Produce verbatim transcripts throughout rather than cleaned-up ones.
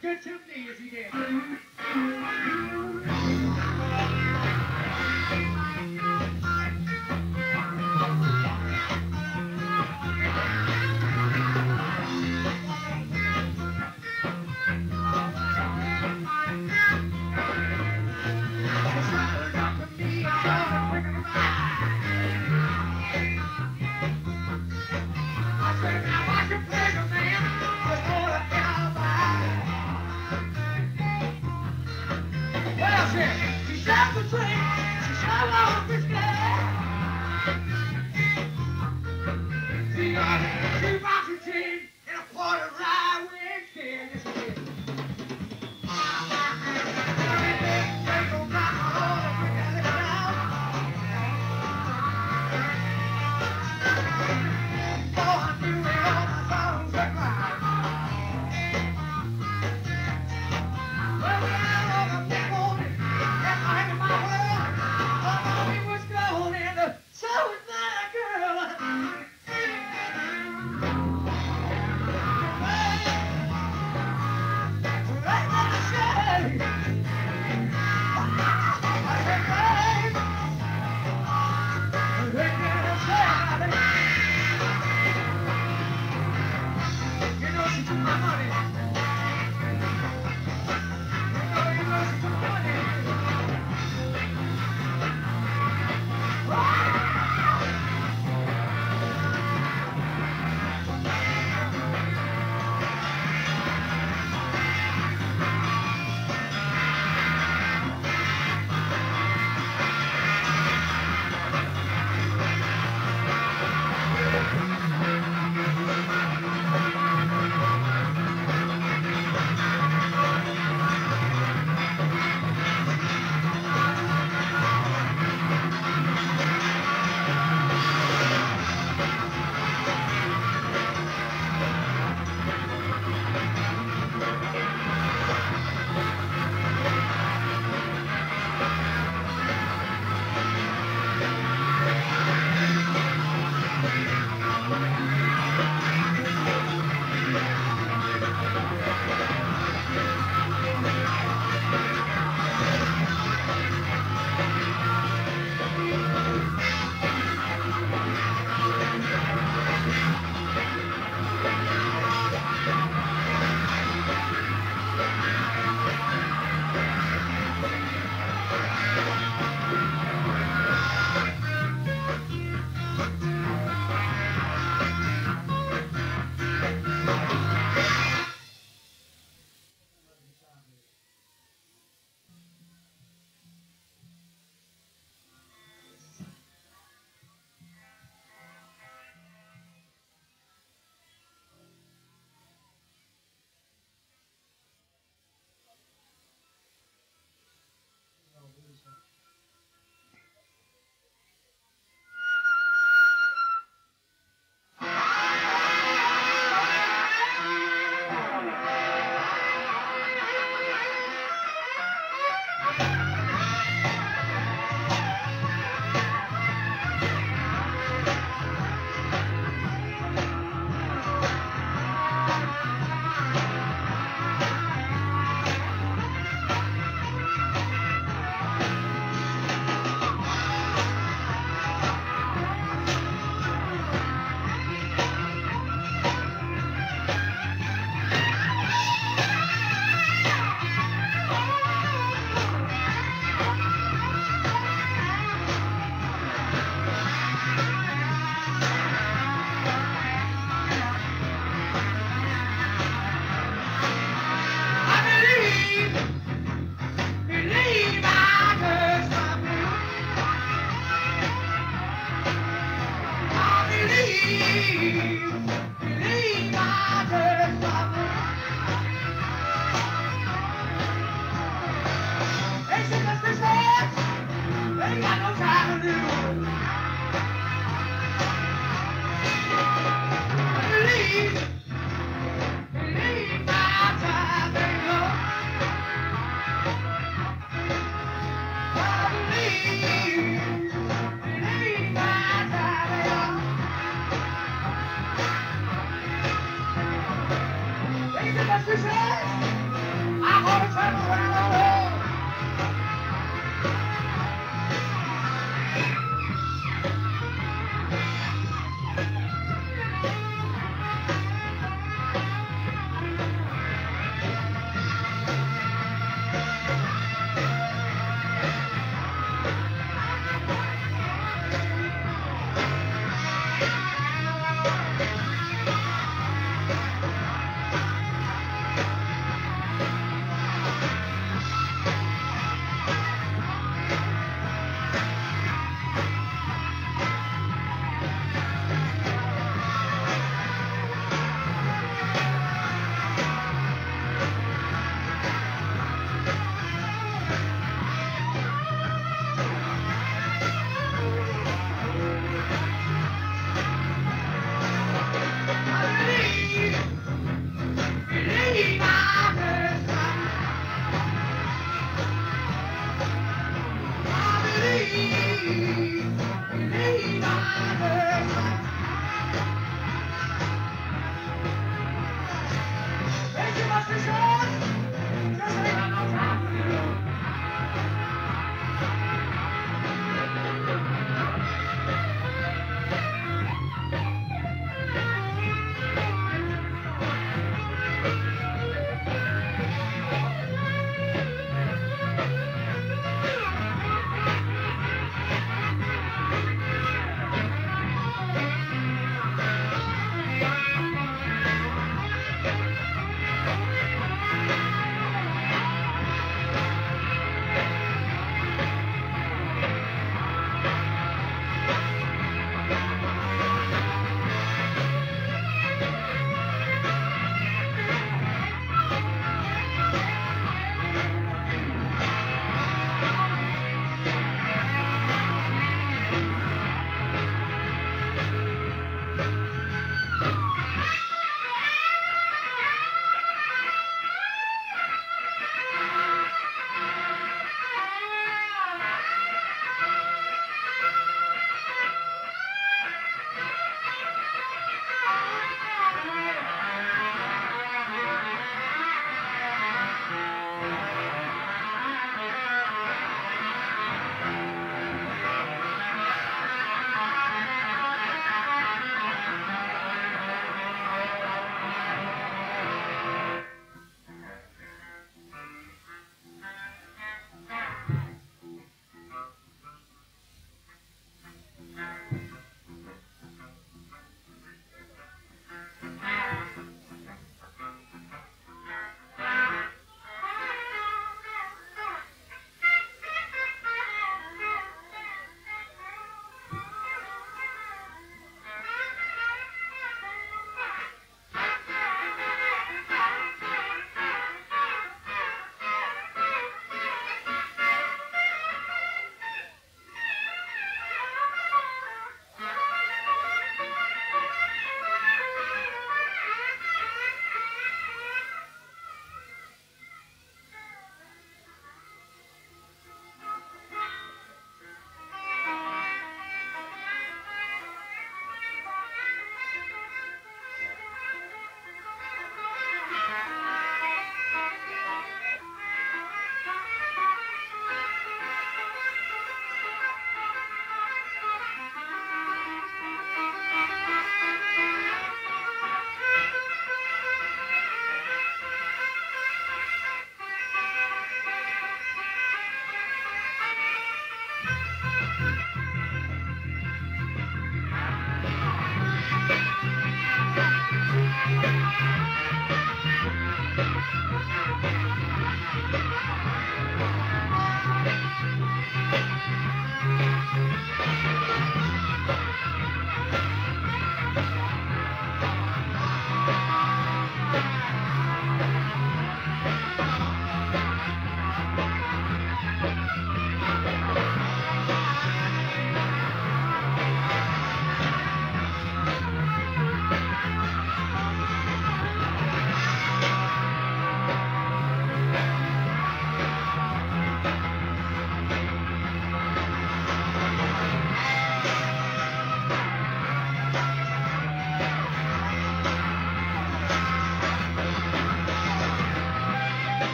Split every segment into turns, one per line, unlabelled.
Get to me if you did.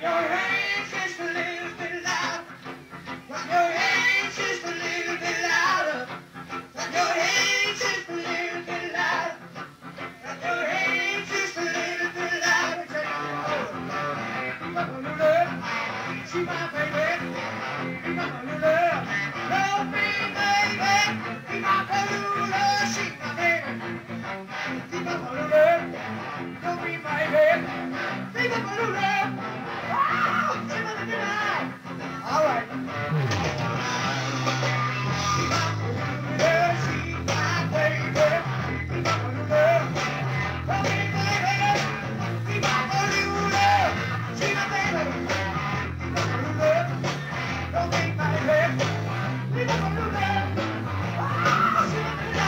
your hands just a little bit louder. Clap your hands just a little bit louder. Clap your hands just a little bit louder. Clap your hands just a little bit louder. Bop A Lula, she my baby. Bop A Lula, love me baby. Bop A Lula, she my baby. Bop A Lula, love me baby. Bop A Lula, oh, she my baby. All right. Yeah, she my baby. Bop A Lula, love me baby. Bop A Lula, she my baby. Bop A Lula, love me baby. Bop A Lula, oh, she my baby.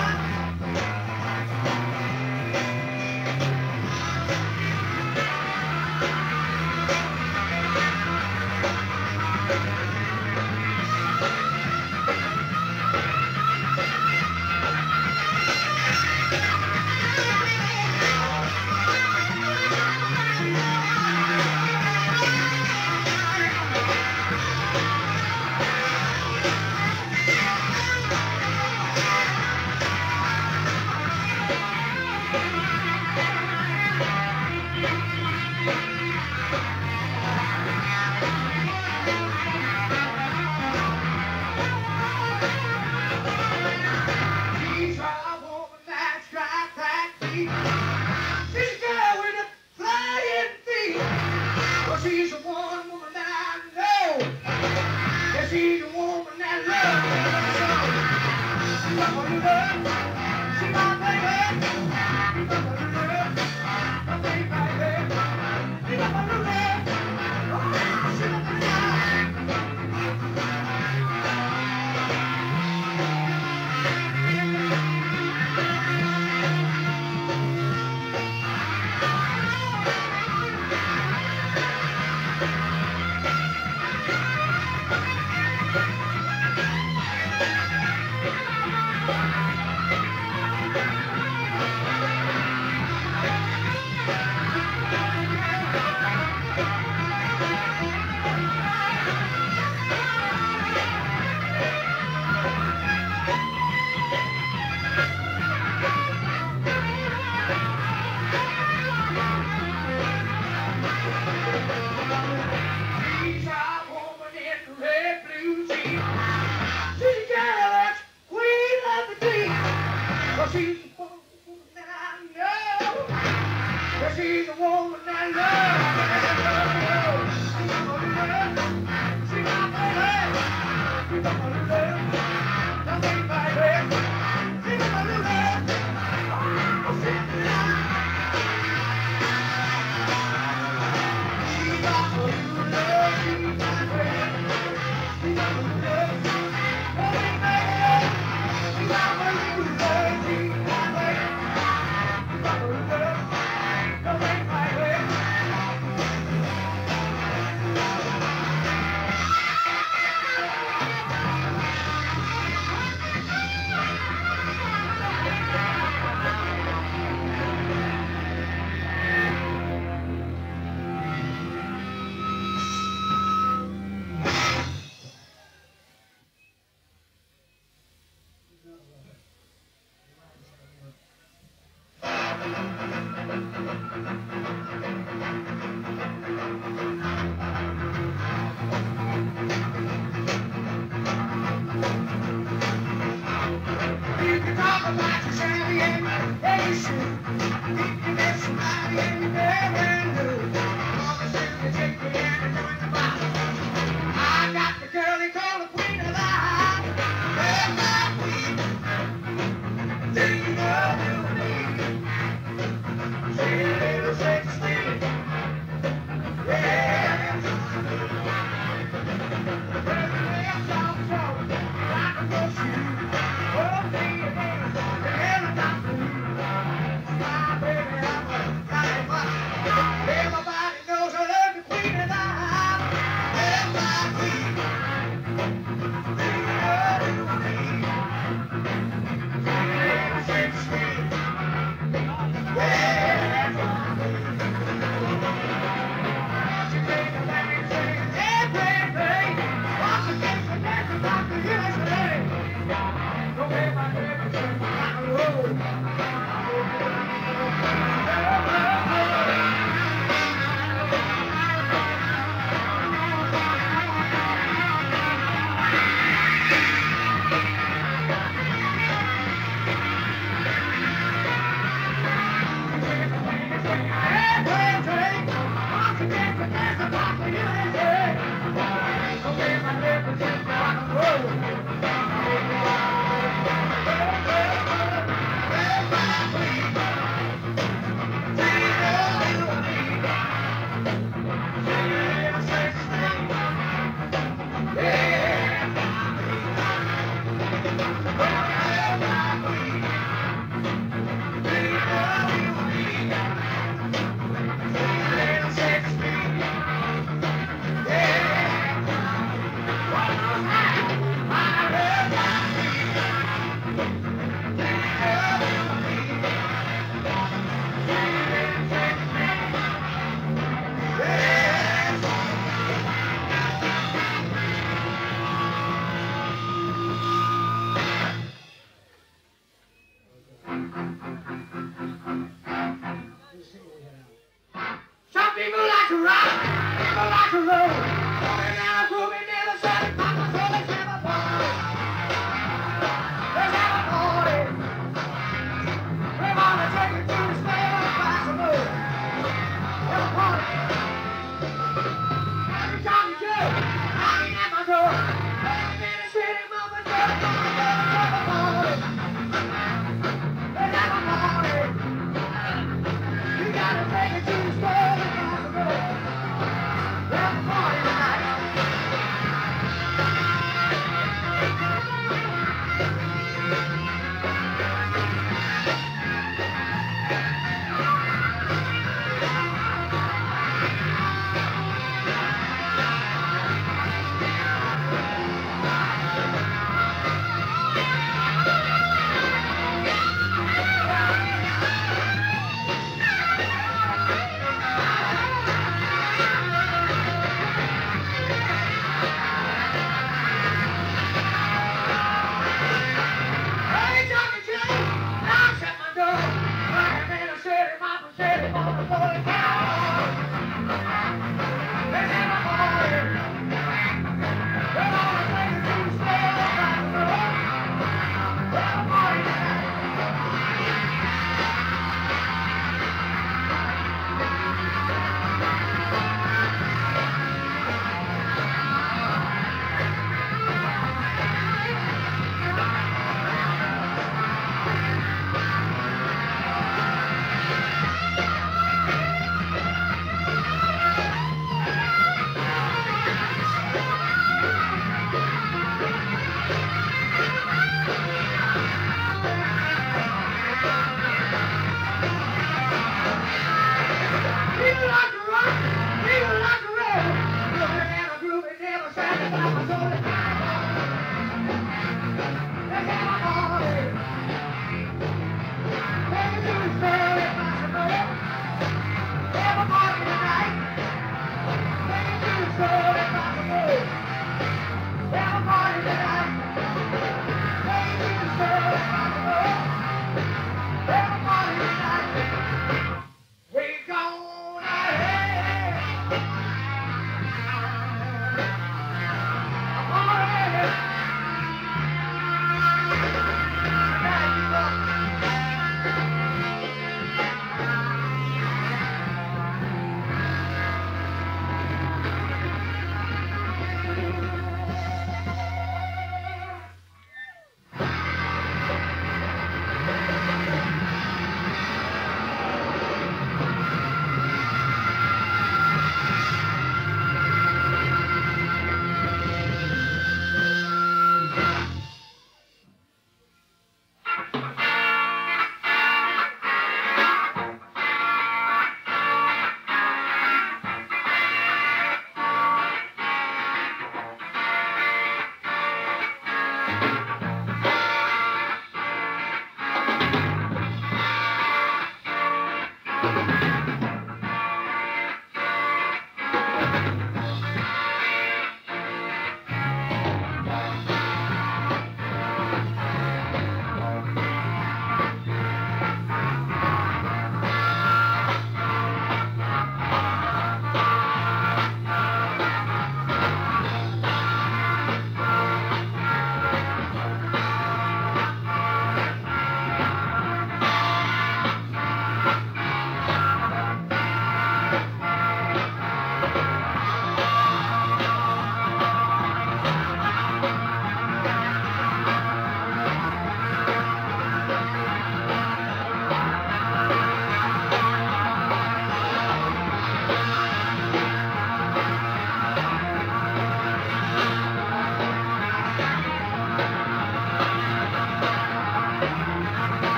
She's a woman that's got that beat. She's a girl with a flying feet. Well, she's the one woman that I know. Yeah, she's the woman that loves me. Bop A Lula, she my baby. Bop A Lula, my baby, baby. Bop A Lula, oh, she my baby.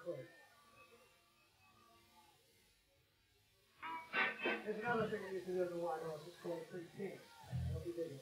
There's another thing we used to do in the White House. It's called Three Kings. Hope you dig it.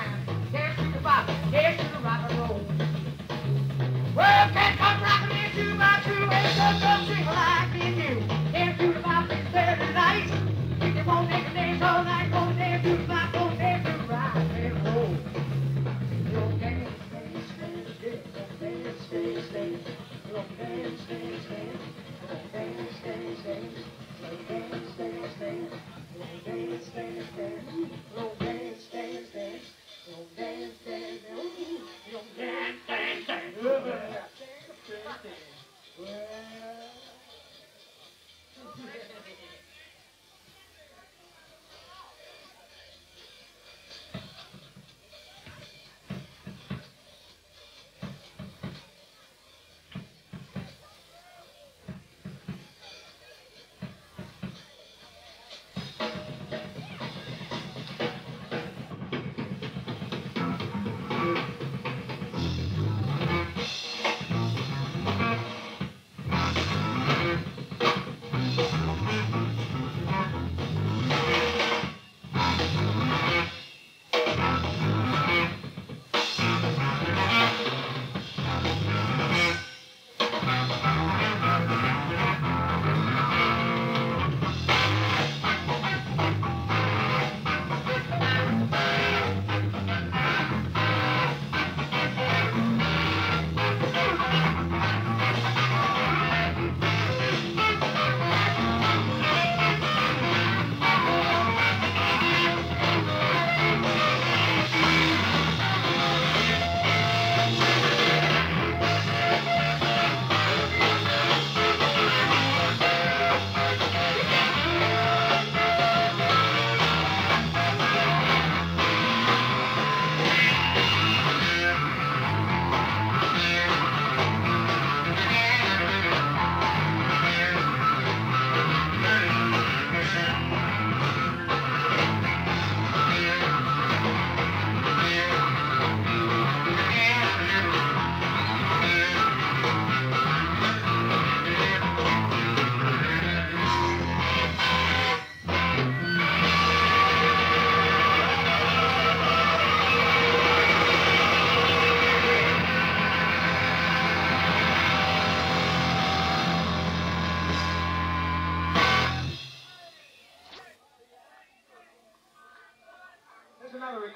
Well, can't come rockin' into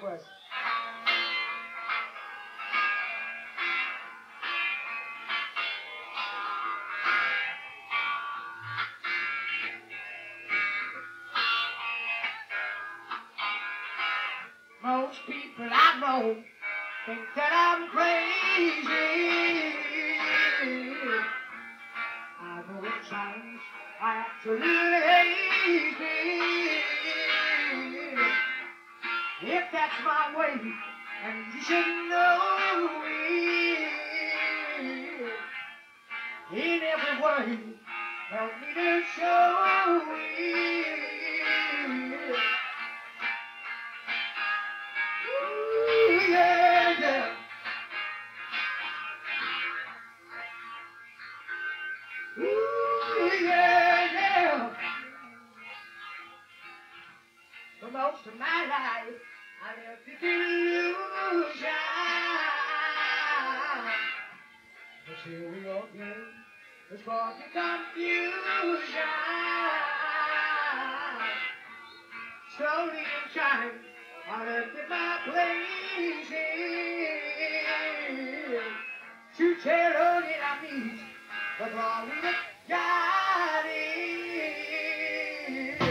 request. Most people I know think that I'm crazy. I know it sounds absolutely lazy. If that's my way, and you should know it. In every way, help me to show it. Ooh, yeah, yeah. Ooh, yeah, yeah. For most of my life, I lived this illusion. But here we go again, it's causing confusion. Slowly and trying, I left at my place to tell her that I meet the glory that God is.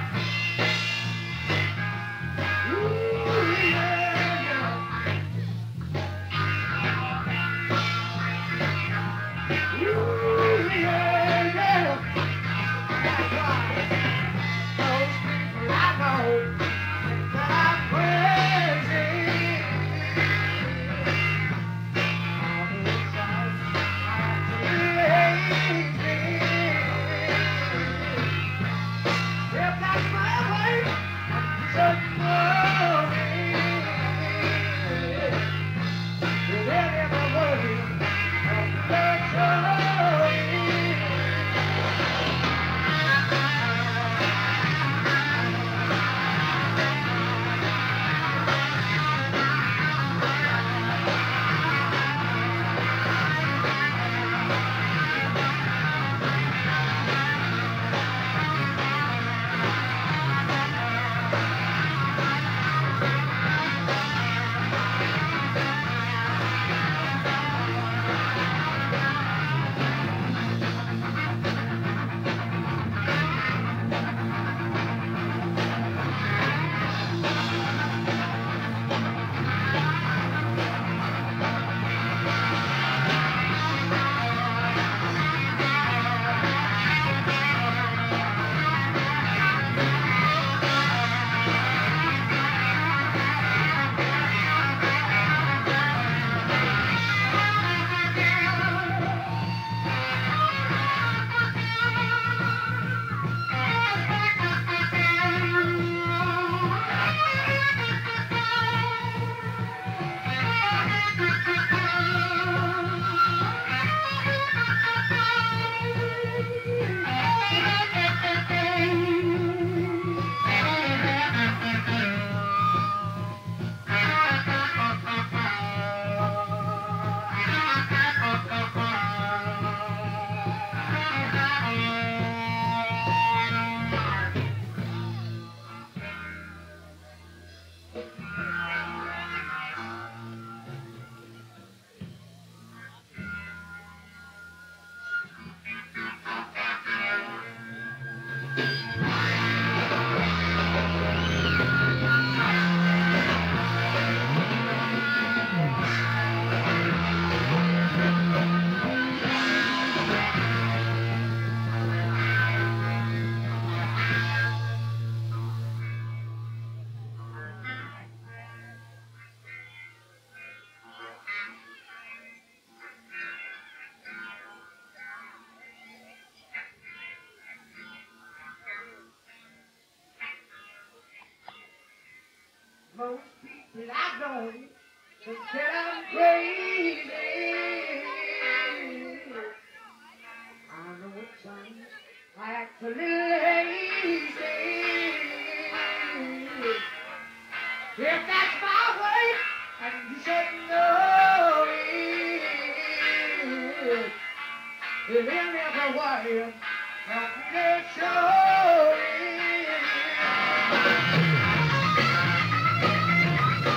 Ooh, yeah, yeah. Ooh, yeah, yeah. That's why those people I know think that I'm crazy. All the time I'm lazy. If that's my way, you should know it. With every word of the story. Most people I know think that I'm crazy. I know it sounds like a little lazy. If that's my way, and you should know it. If in every way, help me to show it.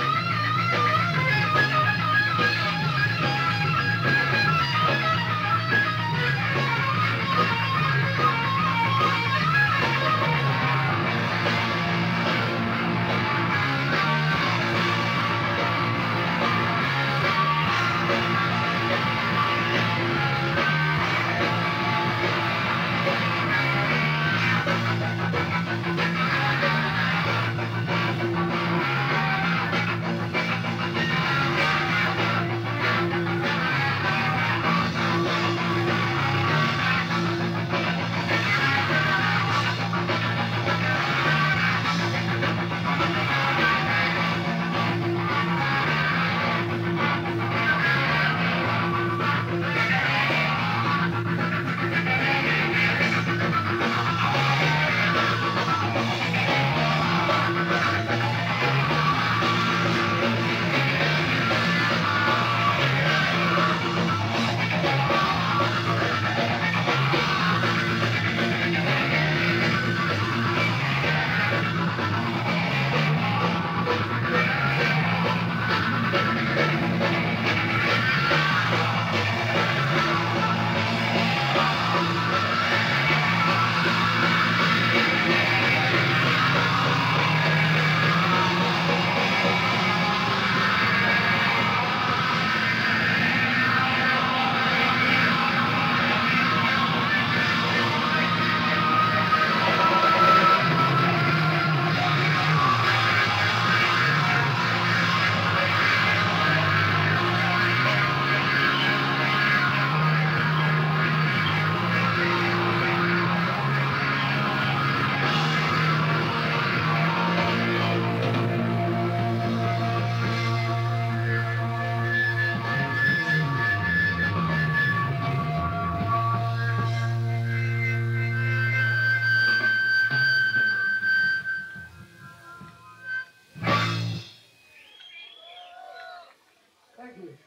to you.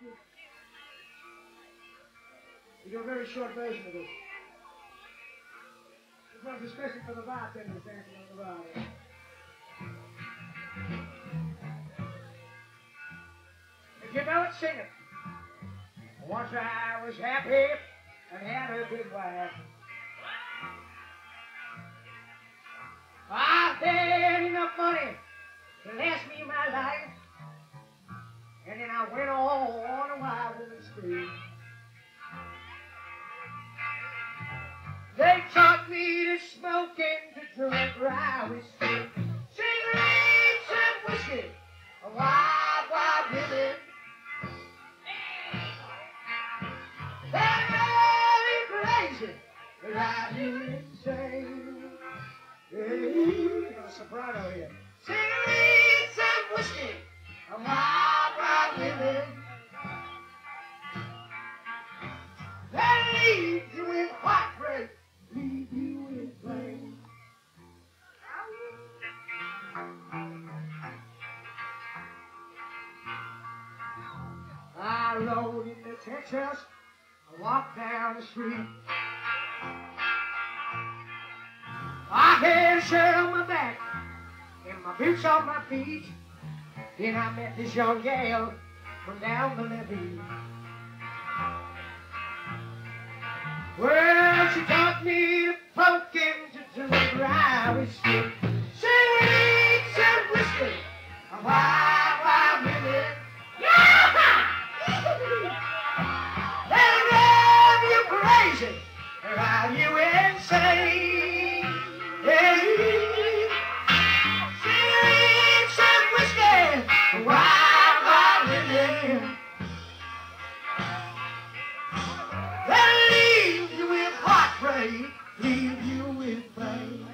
We do a very short version of this. This one's especially for the bartenders dancing on the bar. If you know it, sing it. Once I was happy and had a good wife. I had enough money to last me my life. And then I went on a wild woman's spree. They taught me to smoke and to drink rye whiskey, cigarettes and whiskey, a wild, wild women. They're very crazy, but I do insane. Hey, got a soprano here. Cigarettes and whiskey, a wild, wild women. They leave you in heartbreak, leave you in pain. I rode into Texas, I walked down the street. I had a shirt on my back and my boots on my feet. Then I met this young gal from down the levee. Well, she taught me to poke and to drink rye whiskey, cigarettes and whiskey, a wild, wild women. Yeah! They'll drive you crazy, drive you insane. Hey, cigarettes and whiskey, a wild, wild women. They'll leave you with heartbreak, leave you with pain.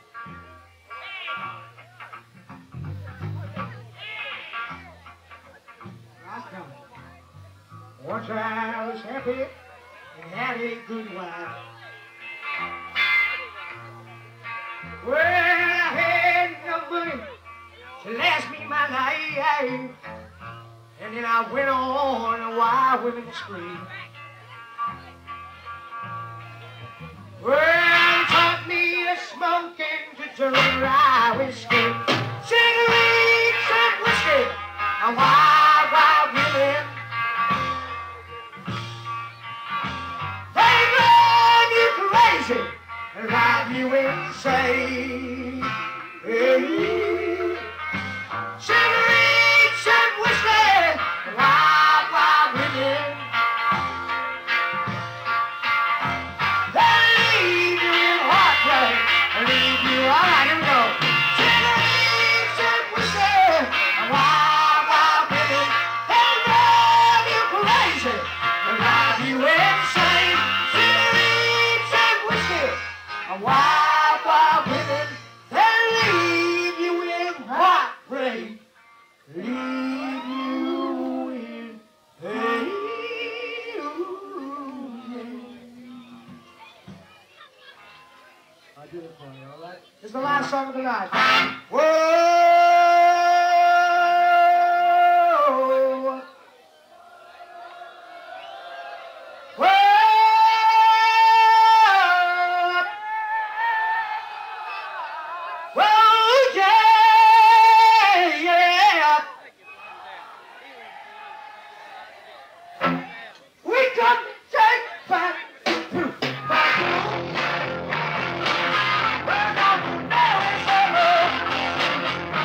Once I was happy and had a good wife. Well, I had enough money to last me my life. And then I went on a wild women's spree. Well, they taught me to smoke and to drink rye whiskey, cigarettes and whiskey, a wild, wild women. They drive you crazy and drive you insane. Hey. Cigarettes and whiskey, a wild, wild women. Leave you, all right, here we go. Cigarettes and whiskey, a wild, wild women. They'll drive you crazy, they'll drive you insane. Cigarettes and whiskey, a wild, wild women. They'll leave you in heartbreak, leave you in pain. I did it for you, all right? It's the last song of the night. Whoa! Whoa! Whoa, yeah, yeah. We come to take back Poo Pah Doo. We're gonna know it's over.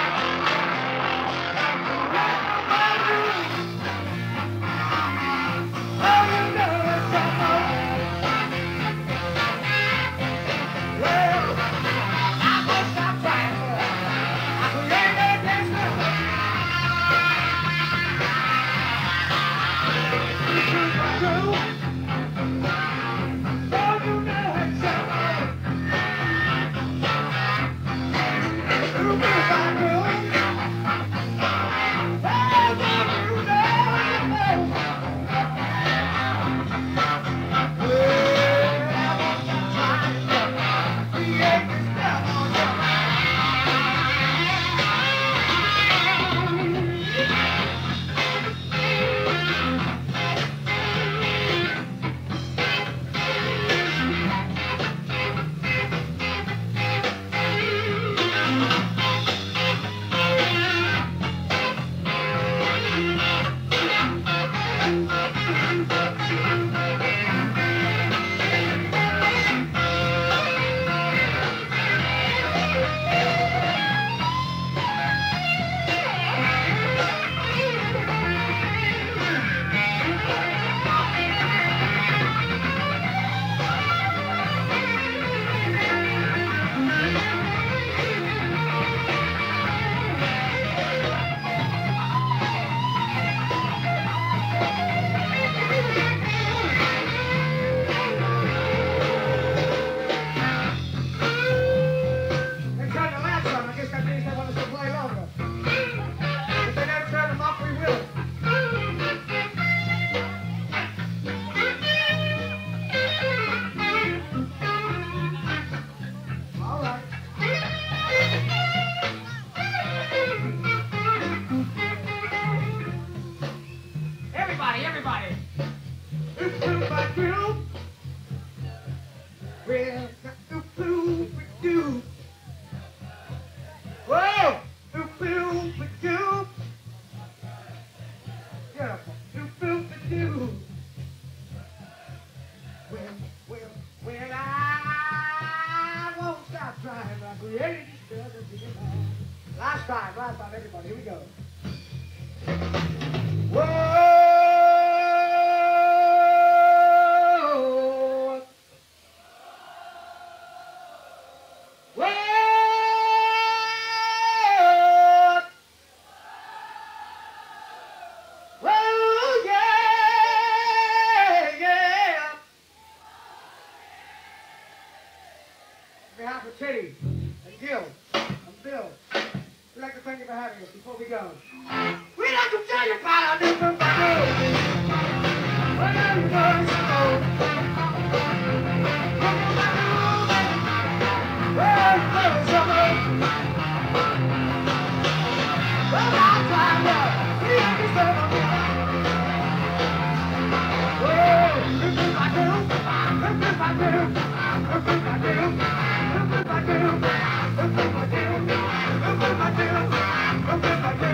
Last time, last time, everybody, here we go. Whoa! Whoa! Whoa, yeah, yeah. On behalf of Teddy and Gil and Bill, we'd like to thank you for having us before we go. We'd like to tell you about our new Poo Pah Doo. Well, you must know. Poo Pah Doo. Well, you must know. Well, I'll try well. We have to serve them. Whoa, Poo Pah Doo. Poo Pah Doo. Poo Pah Doo. Poo Pah Doo. Poo Pah Doo. Poo Pah Doo. Poo Pah Doo.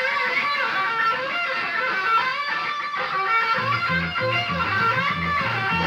Thank you.